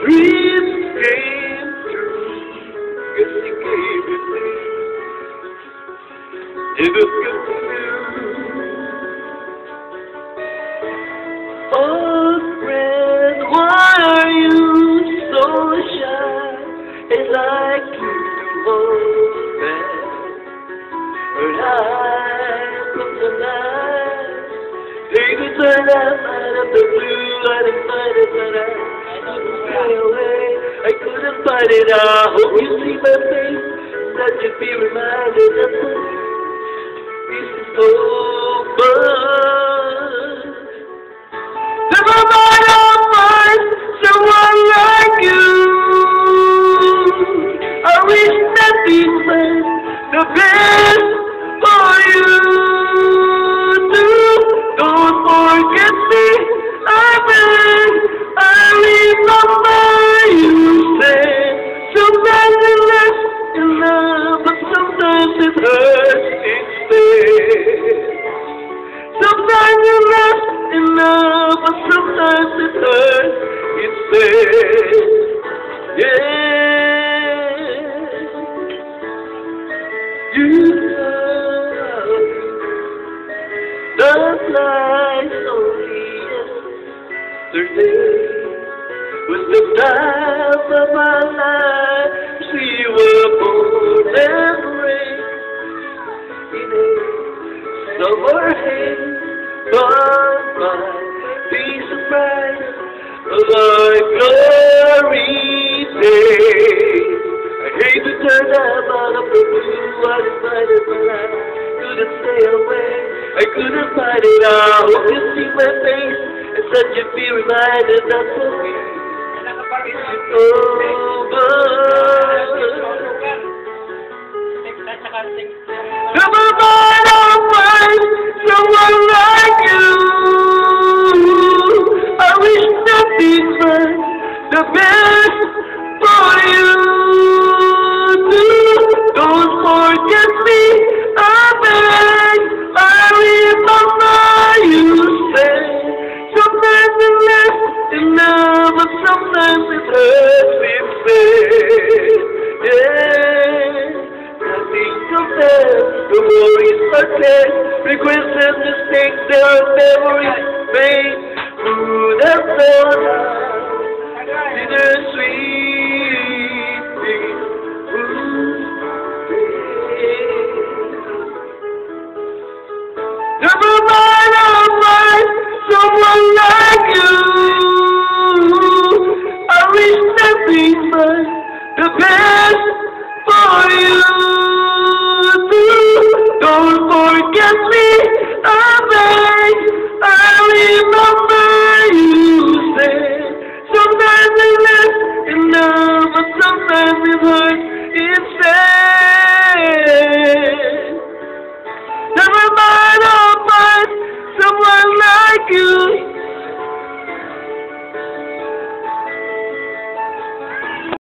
dreams came true. Yes, he gave it me. It was good to you. Oh, friend, why are you so shy? As I keep you open, but I from the night. Take a turn out of the blue, I didn't find it, but I couldn't stay away. I couldn't fight it. I hope you see my face, that you be reminded that this is over. Never mind, I'll find someone like you. I wish nothing but the best for you. Don't forget me, I beg, I remember you said sometimes you're less in love, but sometimes it hurts instead. Sometimes you're less in love, but sometimes it hurts instead. Yeah, you know the lies only yesterday was the time of my life. We were born and raised in a summer haze, but my peace of mind like glory days. I hate to turn out out of the blue, I decided but I couldn't stay away. I couldn't fight it out. Hope you see my face and such you be reminded that for me it's over. Never mind, I'll find someone like you. I wish nothing but the best for you. Don't forget me, I beg. I remember you said sometimes it's less in love, but sometimes it hurts instead. Yeah, I think of them, the worries are dead, regrets and mistakes, there are memories made. Who'd have thought bittersweet things would be? Never mind, I'll find someone like you. I wish nothing but the best for you. Don't forget me, I beg. I remember you said sometimes it's less in love, but sometimes it hurts instead.